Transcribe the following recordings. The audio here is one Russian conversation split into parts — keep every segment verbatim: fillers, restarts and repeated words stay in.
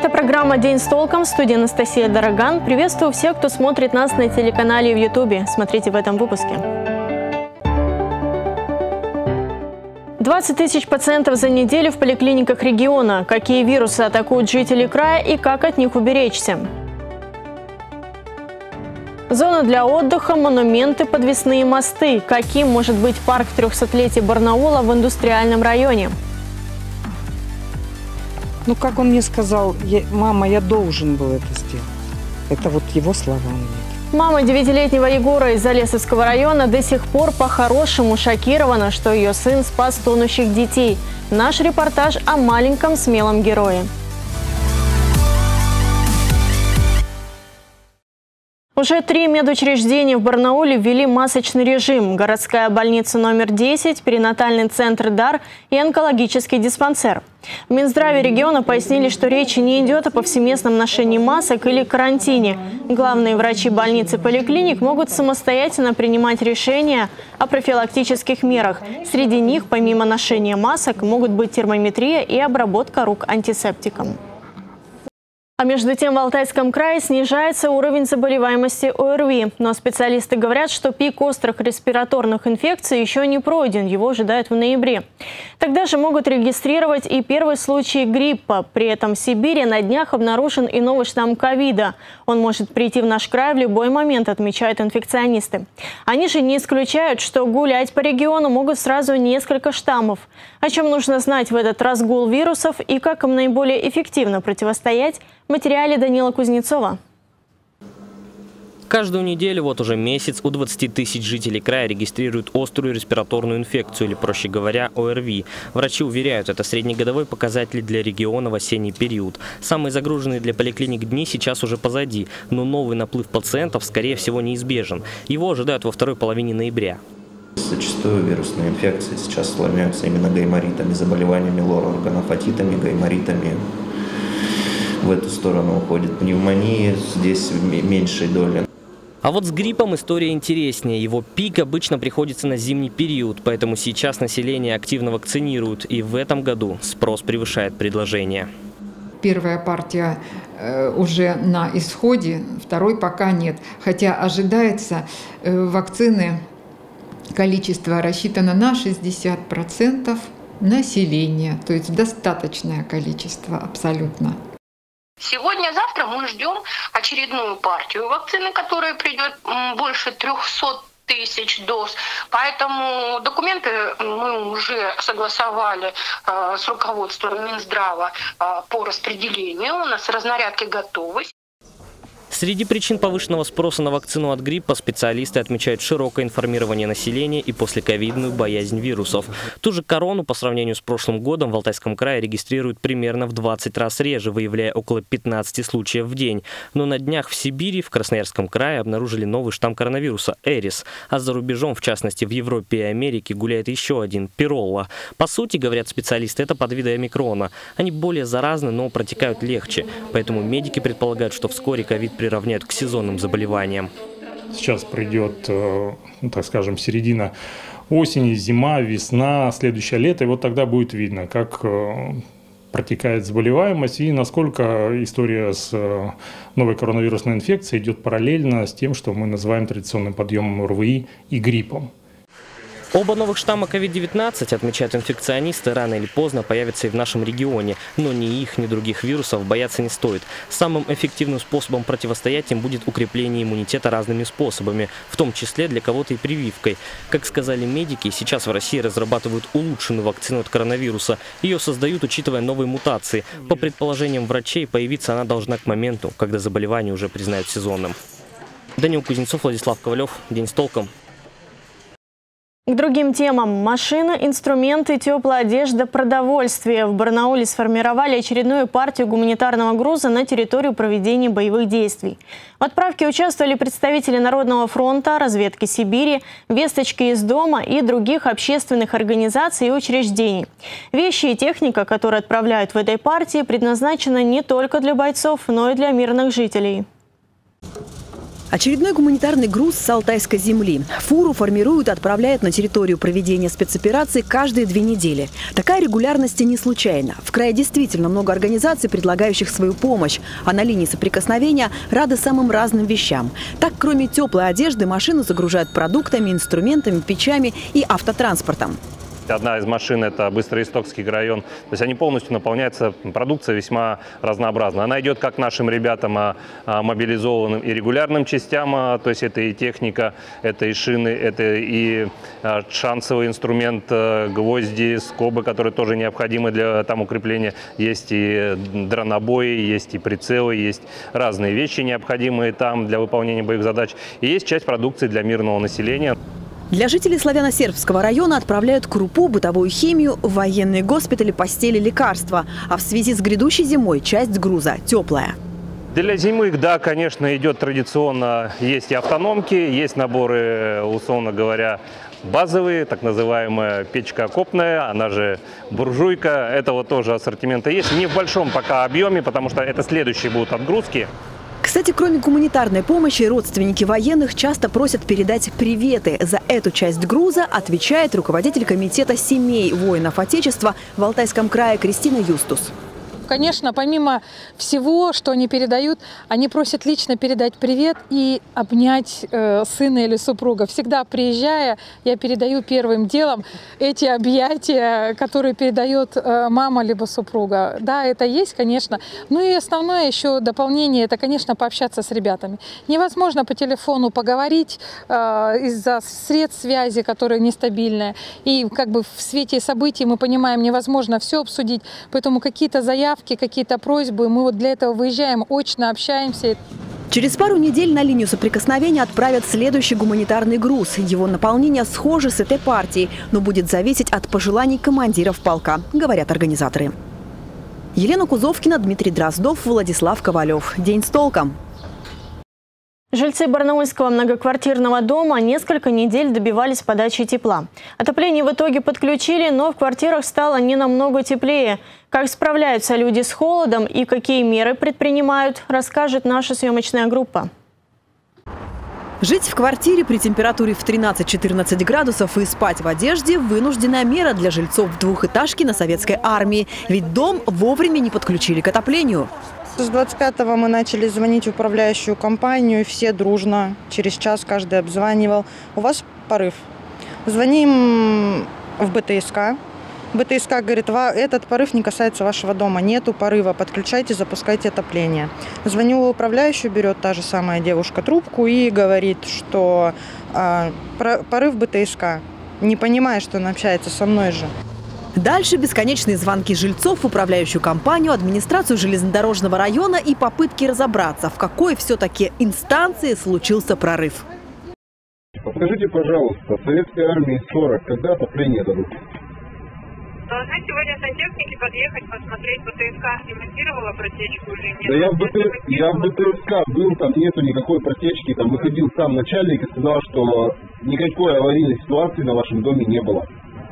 Это программа «День с толком», в студии Анастасия Дороган. Приветствую всех, кто смотрит нас на телеканале в Ютубе. Смотрите в этом выпуске. двадцать тысяч пациентов за неделю в поликлиниках региона. Какие вирусы атакуют жителей края и как от них уберечься? Зона для отдыха, монументы, подвесные мосты. Каким может быть парк трехсотлетия Барнаула в индустриальном районе? Ну, как он мне сказал, я, мама, я должен был это сделать. Это вот его слова. Мама девятилетнего Егора из Залесовского района до сих пор по-хорошему шокирована, что ее сын спас тонущих детей. Наш репортаж о маленьком смелом герое. Уже три медучреждения в Барнауле ввели масочный режим. Городская больница номер десять, перинатальный центр «Дар» и онкологический диспансер. В Минздраве региона пояснили, что речь не идет о повсеместном ношении масок или карантине. Главные врачи больниц и поликлиник могут самостоятельно принимать решения о профилактических мерах. Среди них, помимо ношения масок, могут быть термометрия и обработка рук антисептиком. А между тем в Алтайском крае снижается уровень заболеваемости ОРВИ. Но специалисты говорят, что пик острых респираторных инфекций еще не пройден, его ожидают в ноябре. Тогда же могут регистрировать и первый случай гриппа. При этом в Сибири на днях обнаружен и новый штамм ковида. Он может прийти в наш край в любой момент, отмечают инфекционисты. Они же не исключают, что гулять по региону могут сразу несколько штаммов. О чем нужно знать в этот разгул вирусов и как им наиболее эффективно противостоять, в материале Данила Кузнецова. Каждую неделю, вот уже месяц, у двадцати тысяч жителей края регистрируют острую респираторную инфекцию, или, проще говоря, ОРВИ. Врачи уверяют, это среднегодовой показатель для региона в осенний период. Самые загруженные для поликлиник дни сейчас уже позади, но новый наплыв пациентов, скорее всего, неизбежен. Его ожидают во второй половине ноября. Зачастую вирусные инфекции сейчас осложняются именно гайморитами, заболеваниями лор-органов, отитами, гайморитами. В эту сторону уходит пневмония, здесь меньшей доли. А вот с гриппом история интереснее. Его пик обычно приходится на зимний период, поэтому сейчас население активно вакцинируют. И в этом году спрос превышает предложение. Первая партия э, уже на исходе, второй пока нет. Хотя ожидается э, вакцины, количество рассчитано на шестьдесят процентов населения. То есть достаточное количество абсолютно. Сегодня-завтра мы ждем очередную партию вакцины, которая придет больше трёхсот тысяч доз. Поэтому документы мы уже согласовали э, с руководством Минздрава э, по распределению. У нас разнарядки готовы. Среди причин повышенного спроса на вакцину от гриппа специалисты отмечают широкое информирование населения и послековидную боязнь вирусов. Ту же корону по сравнению с прошлым годом в Алтайском крае регистрируют примерно в двадцать раз реже, выявляя около пятнадцати случаев в день. Но на днях в Сибири, в Красноярском крае, обнаружили новый штамм коронавируса – Эрис. А за рубежом, в частности в Европе и Америке, гуляет еще один – Пиролла. По сути, говорят специалисты, это подвиды омикрона. Они более заразны, но протекают легче. Поэтому медики предполагают, что вскоре ковид приравняют к сезонным заболеваниям. Сейчас придет, ну, так скажем, середина осени, зима, весна, следующее лето, и вот тогда будет видно, как протекает заболеваемость и насколько история с новой коронавирусной инфекцией идет параллельно с тем, что мы называем традиционным подъемом ОРВИ и гриппом. Оба новых штамма ковид девятнадцать, отмечают инфекционисты, рано или поздно появятся и в нашем регионе. Но ни их, ни других вирусов бояться не стоит. Самым эффективным способом противостоять им будет укрепление иммунитета разными способами, в том числе для кого-то и прививкой. Как сказали медики, сейчас в России разрабатывают улучшенную вакцину от коронавируса. Ее создают, учитывая новые мутации. По предположениям врачей, появиться она должна к моменту, когда заболевание уже признают сезонным. Данил Кузнецов, Владислав Ковалев. День с толком. К другим темам. Машины, инструменты, теплая одежда, продовольствие. В Барнауле сформировали очередную партию гуманитарного груза на территорию проведения боевых действий. В отправке участвовали представители Народного фронта, разведки Сибири, весточки из дома и других общественных организаций и учреждений. Вещи и техника, которые отправляют в этой партии, предназначены не только для бойцов, но и для мирных жителей. Очередной гуманитарный груз с Алтайской земли. Фуру формируют и отправляют на территорию проведения спецопераций каждые две недели. Такая регулярность не случайна. В крае действительно много организаций, предлагающих свою помощь. А на линии соприкосновения рады самым разным вещам. Так, кроме теплой одежды, машины загружают продуктами, инструментами, печами и автотранспортом. Одна из машин – это Быстроистокский район. То есть они полностью наполняются, продукция весьма разнообразна. Она идет как нашим ребятам, мобилизованным и регулярным частям. То есть это и техника, это и шины, это и шансовый инструмент, гвозди, скобы, которые тоже необходимы для там укрепления. Есть и дронобои, есть и прицелы, есть разные вещи, необходимые там для выполнения боевых задач. И есть часть продукции для мирного населения. Для жителей Славяно-Сербского района отправляют крупу, бытовую химию, военные госпитали, постели, лекарства. А в связи с грядущей зимой часть груза теплая. Для зимы, да, конечно, идет традиционно. Есть и автономки, есть наборы, условно говоря, базовые, так называемая печка окопная, она же буржуйка. Это вот тоже ассортимента есть. Не в большом пока объеме, потому что это следующие будут отгрузки. Кстати, кроме гуманитарной помощи, родственники военных часто просят передать приветы. За эту часть груза отвечает руководитель комитета семей воинов Отечества в Алтайском крае Кристина Юстус. Конечно, помимо всего, что они передают, они просят лично передать привет и обнять э, сына или супруга. Всегда приезжая, я передаю первым делом эти объятия, которые передает э, мама либо супруга. Да, это есть, конечно. Ну и основное еще дополнение – это, конечно, пообщаться с ребятами. Невозможно по телефону поговорить э, из-за средств связи, которые нестабильные. И как бы в свете событий мы понимаем, невозможно все обсудить, поэтому какие-то заявки, какие-то просьбы, мы вот для этого выезжаем, очно общаемся. Через пару недель на линию соприкосновения отправят следующий гуманитарный груз. Его наполнение схоже с этой партией, но будет зависеть от пожеланий командиров полка, говорят организаторы. Елена Кузовкина, Дмитрий Дроздов, Владислав Ковалев. День с толком. Жильцы барнаульского многоквартирного дома несколько недель добивались подачи тепла. Отопление в итоге подключили, но в квартирах стало не намного теплее. Как справляются люди с холодом и какие меры предпринимают, расскажет наша съемочная группа. Жить в квартире при температуре в тринадцать-четырнадцать градусов и спать в одежде – вынужденная мера для жильцов двухэтажки на советской армии. Ведь дом вовремя не подключили к отоплению. С двадцать пятого мы начали звонить в управляющую компанию, все дружно, через час каждый обзванивал. У вас порыв. Звоним в БТСК. БТСК говорит, этот порыв не касается вашего дома, нету порыва, подключайте, запускайте отопление. Звоню в управляющую, берет та же самая девушка трубку и говорит, что э, порыв БТСК, не понимая, что он общается со мной же. Дальше бесконечные звонки жильцов в управляющую компанию, администрацию железнодорожного района и попытки разобраться, в какой все-таки инстанции случился прорыв. Подскажите, пожалуйста, в советской армии сорок, когда отопление дадут? Должны сегодня сантехники подъехать, посмотреть, БТСК ремонтировала протечку или нет. Да я в, БТ... я в БТСК был, там нету никакой протечки, там выходил сам начальник и сказал, что никакой аварийной ситуации на вашем доме не было.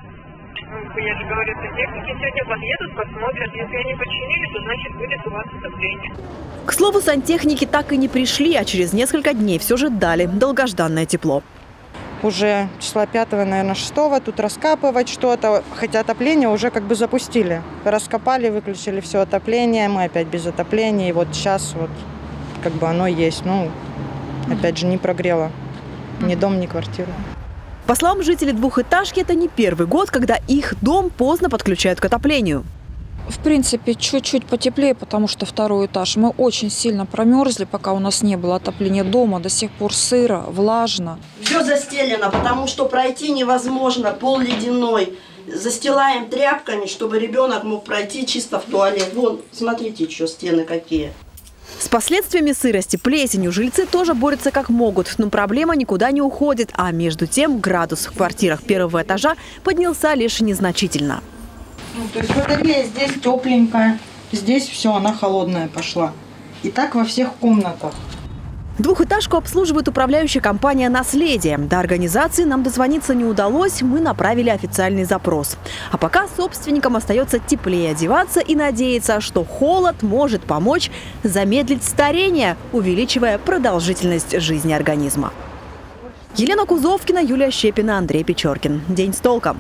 Я же говорю, сантехники сегодня подъедут, посмотрят. Если они починили, то значит будет у вас отопление. К слову, сантехники так и не пришли, а через несколько дней все же дали долгожданное тепло. Уже числа пятого, наверное, шестого тут раскапывать что-то, хотя отопление уже как бы запустили. Раскопали, выключили все отопление, мы опять без отопления. И вот сейчас вот как бы оно есть. Ну, опять же, не прогрело ни дом, ни квартиру. По словам жителей двухэтажки, это не первый год, когда их дом поздно подключают к отоплению. В принципе, чуть-чуть потеплее, потому что второй этаж. Мы очень сильно промерзли, пока у нас не было отопления дома. До сих пор сыро, влажно. Все застелено, потому что пройти невозможно, пол ледяной. Застилаем тряпками, чтобы ребенок мог пройти чисто в туалет. Вон, смотрите, что стены какие. С последствиями сырости, плесенью жильцы тоже борются как могут. Но проблема никуда не уходит. А между тем градус в квартирах первого этажа поднялся лишь незначительно. Ну, то есть батарея здесь тепленькая, здесь все, она холодная пошла. И так во всех комнатах. Двухэтажку обслуживает управляющая компания «Наследие». До организации нам дозвониться не удалось, мы направили официальный запрос. А пока собственникам остается теплее одеваться и надеяться, что холод может помочь замедлить старение, увеличивая продолжительность жизни организма. Елена Кузовкина, Юлия Щепина, Андрей Печоркин. День с толком.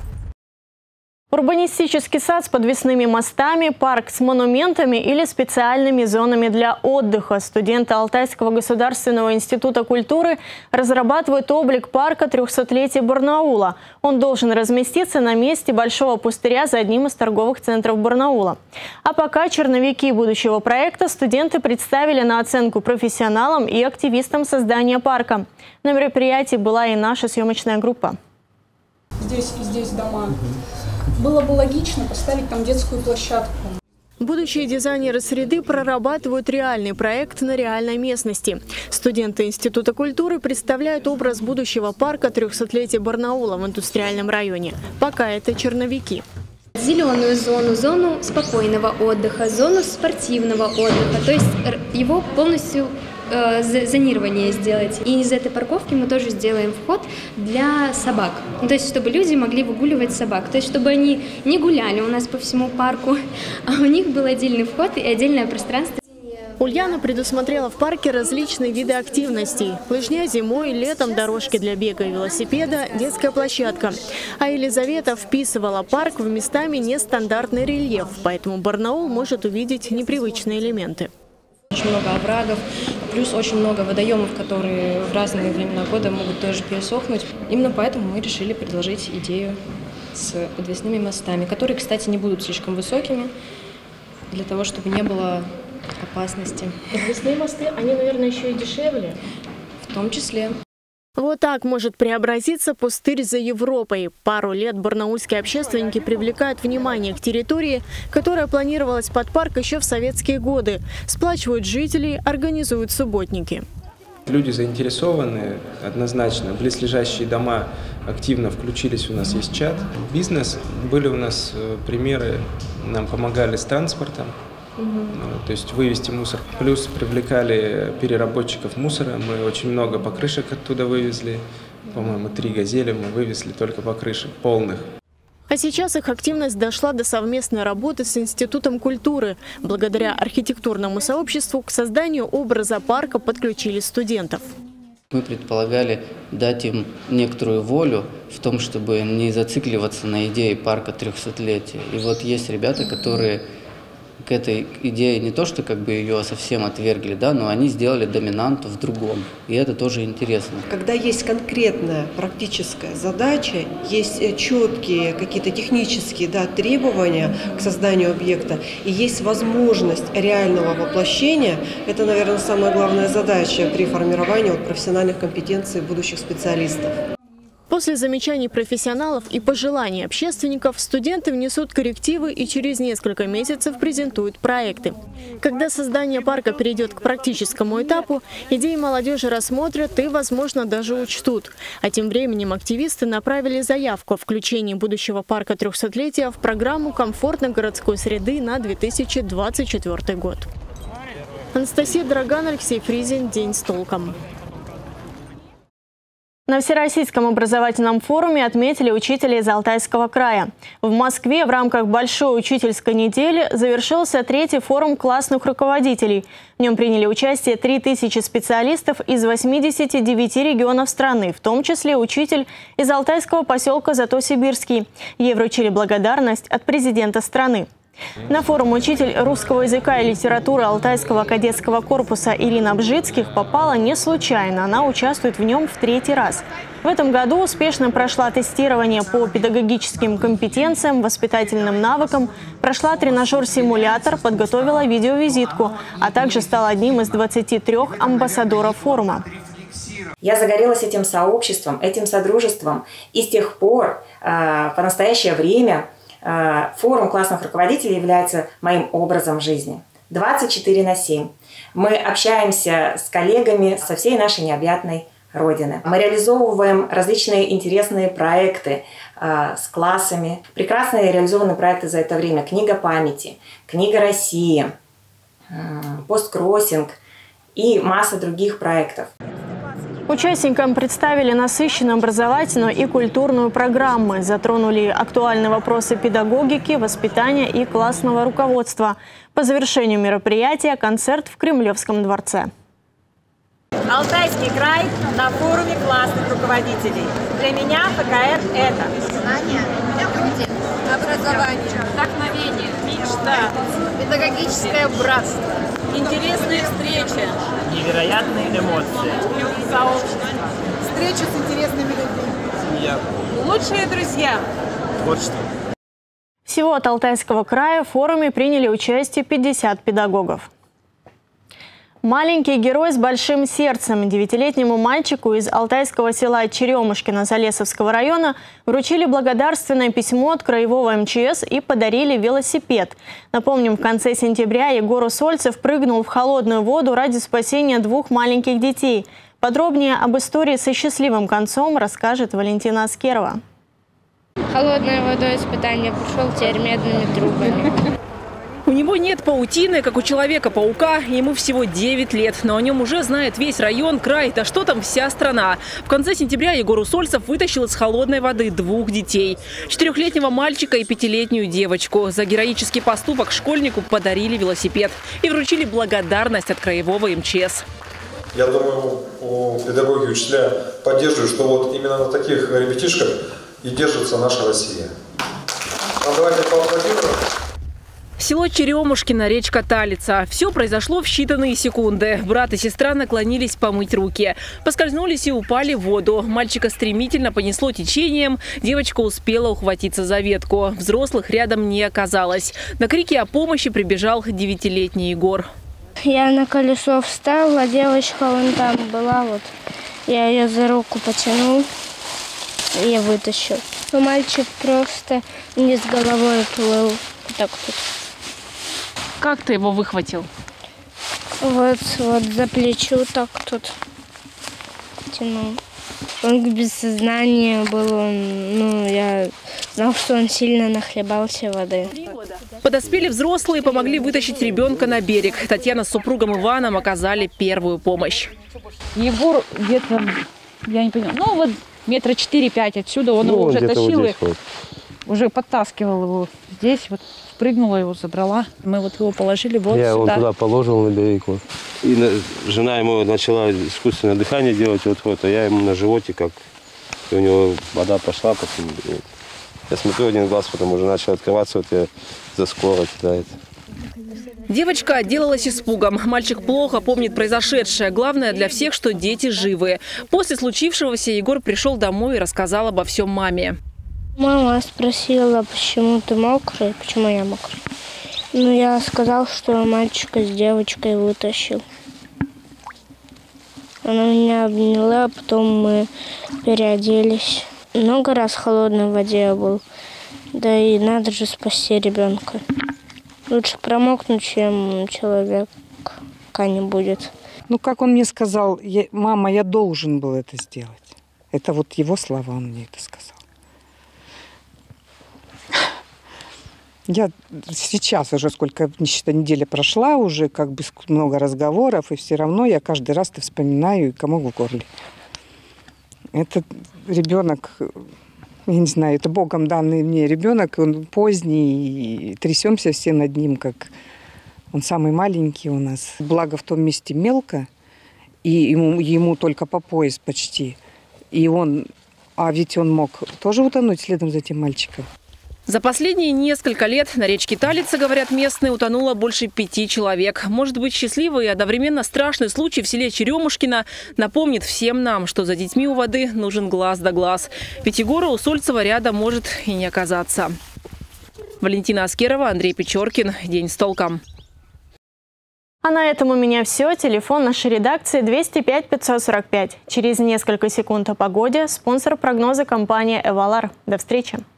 Урбанистический сад с подвесными мостами, парк с монументами или специальными зонами для отдыха. Студенты Алтайского государственного института культуры разрабатывают облик парка трехсотлетия Барнаула. Он должен разместиться на месте большого пустыря за одним из торговых центров Барнаула. А пока черновики будущего проекта студенты представили на оценку профессионалам и активистам создания парка. На мероприятии была и наша съемочная группа. Здесь и здесь дома. Было бы логично поставить там детскую площадку. Будущие дизайнеры среды прорабатывают реальный проект на реальной местности. Студенты Института культуры представляют образ будущего парка трехсотлетия Барнаула в индустриальном районе. Пока это черновики. Зеленую зону, зону спокойного отдыха, зону спортивного отдыха. То есть его полностью э, зонирование сделать. И из этой парковки мы тоже сделаем вход для собак. То есть чтобы люди могли выгуливать собак. То есть чтобы они не гуляли у нас по всему парку, а у них был отдельный вход и отдельное пространство. Ульяна предусмотрела в парке различные виды активностей. Лыжня зимой, летом дорожки для бега и велосипеда, детская площадка. А Елизавета вписывала парк в местами нестандартный рельеф, поэтому Барнаул может увидеть непривычные элементы. Очень много оврагов, плюс очень много водоемов, которые в разные времена года могут тоже пересохнуть. Именно поэтому мы решили предложить идею с подвесными мостами, которые, кстати, не будут слишком высокими, для того, чтобы не было опасности. Подвесные мосты, они, наверное, еще и дешевле? В том числе. Вот так может преобразиться пустырь за Европой. Пару лет барнаульские общественники привлекают внимание к территории, которая планировалась под парк еще в советские годы. Сплачивают жителей, организуют субботники. Люди заинтересованы однозначно. Близлежащие дома активно включились, у нас есть чат. Бизнес. Были у нас примеры, нам помогали с транспортом. Угу. То есть вывести мусор. Плюс привлекали переработчиков мусора. Мы очень много покрышек оттуда вывезли. По-моему, три газели мы вывезли только покрышек полных. А сейчас их активность дошла до совместной работы с Институтом культуры. Благодаря архитектурному сообществу к созданию образа парка подключили студентов. Мы предполагали дать им некоторую волю в том, чтобы не зацикливаться на идее парка трехсотлетия. И вот есть ребята, которые к этой идее не то, что как бы ее совсем отвергли, да, но они сделали доминанту в другом. И это тоже интересно. Когда есть конкретная практическая задача, есть четкие какие-то технические, да, требования к созданию объекта, и есть возможность реального воплощения, это, наверное, самая главная задача при формировании вот, профессиональных компетенций будущих специалистов. После замечаний профессионалов и пожеланий общественников студенты внесут коррективы и через несколько месяцев презентуют проекты. Когда создание парка перейдет к практическому этапу, идеи молодежи рассмотрят и, возможно, даже учтут. А тем временем активисты направили заявку о включении будущего парка трехсотлетия в программу комфортной городской среды на две тысячи двадцать четвёртый год. Анастасия Драган, Алексей Фризин. День с толком. На Всероссийском образовательном форуме отметили учителей из Алтайского края. В Москве в рамках Большой учительской недели завершился третий форум классных руководителей. В нем приняли участие три тысячи специалистов из восьмидесяти девяти регионов страны, в том числе учитель из алтайского поселка Зато-Сибирский. Ей вручили благодарность от президента страны. На форум учитель русского языка и литературы Алтайского кадетского корпуса Ирина Бжицких попала не случайно. Она участвует в нем в третий раз. В этом году успешно прошла тестирование по педагогическим компетенциям, воспитательным навыкам, прошла тренажер-симулятор, подготовила видеовизитку, а также стала одним из двадцати трёх амбассадоров форума. Я загорелась этим сообществом, этим содружеством, и с тех пор, э, по настоящее время, форум классных руководителей является моим образом жизни. двадцать четыре на семь. Мы общаемся с коллегами со всей нашей необъятной Родины. Мы реализовываем различные интересные проекты э, с классами. Прекрасные реализованные проекты за это время. Книга памяти, Книга России, э, посткроссинг и масса других проектов. Участникам представили насыщенную образовательную и культурную программы, затронули актуальные вопросы педагогики, воспитания и классного руководства. По завершению мероприятия концерт в Кремлевском дворце. Алтайский край на форуме классных руководителей. Для меня ПКР – это знания, образование, вдохновение, мечта, педагогическое братство, интересные встречи, невероятные эмоции, сообщество, встречи с интересными людьми, семья, лучшие друзья, творчество. Всего от Алтайского края в форуме приняли участие пятьдесят педагогов. Маленький герой с большим сердцем. Девятилетнему мальчику из алтайского села Черемушкино Залесовского района вручили благодарственное письмо от краевого эм че эс и подарили велосипед. Напомним, в конце сентября Егор Усольцев прыгнул в холодную воду ради спасения двух маленьких детей. Подробнее об истории со счастливым концом расскажет Валентина Аскерова. Холодной водой испытание прошел, теперь медными трубами. У него нет паутины, как у Человека-паука. Ему всего девять лет, но о нем уже знает весь район, край, да что там, вся страна. В конце сентября Егор Усольцев вытащил из холодной воды двух детей. Четырехлетнего мальчика и пятилетнюю девочку. За героический поступок школьнику подарили велосипед и вручили благодарность от краевого эм че эс. Я думаю, у педагоги и учителя поддерживают, что вот именно на таких ребятишках и держится наша Россия. А давайте поаплодируем. Село Черемушкино, речка Талица. Все произошло в считанные секунды. Брат и сестра наклонились помыть руки. Поскользнулись и упали в воду. Мальчика стремительно понесло течением. Девочка успела ухватиться за ветку. Взрослых рядом не оказалось. На крики о помощи прибежал девятилетний Егор. Я на колесо встал, а девочка вон там была. Вот. Я ее за руку потянул и я вытащил. Но мальчик просто вниз головой плыл. Так вот. Как ты его выхватил? Вот, вот за плечо так тут тянул. Он без сознания был, он, ну, я знал, что он сильно нахлебался воды. Подоспели взрослые, помогли вытащить ребенка на берег. Татьяна с супругом Иваном оказали первую помощь. Егор где-то, я не понимаю, ну вот метра четыре-пять отсюда, он ну, его уже тащил вот и вот. Уже подтаскивал его здесь, вот спрыгнула его, забрала. Мы вот его положили вот я сюда. Я его туда положил на берег. Вот. И на, жена ему начала искусственное дыхание делать, вот, вот, а я ему на животе, как и у него вода пошла. Потом, вот. Я смотрю один глаз, потом уже начал открываться, вот я за скорость. Да, это. Девочка отделалась испугом. Мальчик плохо помнит произошедшее. Главное для всех, что дети живы. После случившегося Егор пришел домой и рассказал обо всем маме. Мама спросила, почему ты мокрый, почему я мокрый. Ну, я сказал, что мальчика с девочкой вытащил. Она меня обняла, потом мы переоделись. Много раз в холодной воде я был. Да и надо же спасти ребенка. Лучше промокнуть, чем человека не будет. Ну, как он мне сказал, я, мама, я должен был это сделать. Это вот его слова, он мне это сказал. Я сейчас уже, сколько неделя прошла, уже как бы много разговоров, и все равно я каждый раз -то вспоминаю и комок в горле. Этот ребенок, я не знаю, это Богом данный мне ребенок, он поздний, и трясемся все над ним, как он самый маленький у нас. Благо в том месте мелко, и ему, ему только по пояс почти. И он, а ведь он мог тоже утонуть следом за тем мальчиком. За последние несколько лет на речке Талица, говорят местные, утонуло больше пяти человек. Может быть, счастливый и одновременно страшный случай в селе Черемушкино напомнит всем нам, что за детьми у воды нужен глаз да глаз. Ведь Егора Усольцева рядом может и не оказаться. Валентина Аскерова, Андрей Печоркин. День с толком. А на этом у меня все. Телефон нашей редакции двести пять пятьсот сорок пять. Через несколько секунд о погоде. Спонсор прогноза — компания «Эвалар». До встречи.